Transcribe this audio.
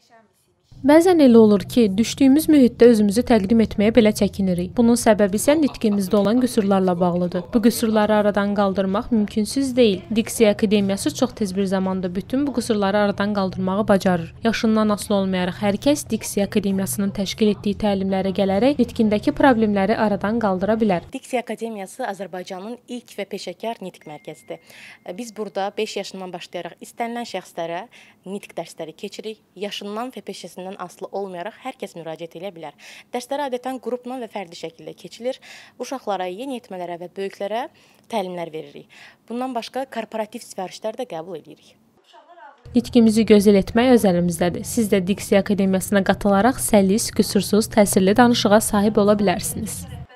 Bəzən elə olur ki, düşdüyümüz mühitdə özümüzü təqdim etməyə belə çəkinirik. Bunun səbəbi isə nitqimizdə olan qüsurlarla bağlıdır. Bu qüsurları aradan qaldırmaq mümkünsüz deyil. Diksiya Akademiyası çox tez bir zamanda bütün bu qüsurları aradan qaldırmağı bacarır. Yaşından asılı olmayaraq hər kəs Diksiya Akademiyasının təşkil etdiyi təlimlərə gələrək nitqindəki problemləri aradan qaldıra bilər. Diksiya Akademiyası Azərbaycanın ilk və peşəkar nitq mərkəzidir. Biz burada 5 yaşından başlayaraq istənilən şəxslərə nitq dərsləri keçirik. Yaşından və peşəsindən asılı olmayaraq hər kəs müraciət edə bilər. Dərslər adətən qrupla və fərdi şəkildə keçilir. Uşaqlara, yeniyetmələrə və böyüklərə təlimlər veririk. Bundan başqa korporativ sifarişlər də qəbul edirik. Nitqimizi gözəl etmək öz əlimizdədir. Siz də Diksiya Akademiyasına qatılaraq səlis, qüsursuz, təsirli danışığa sahib ola bilərsiniz.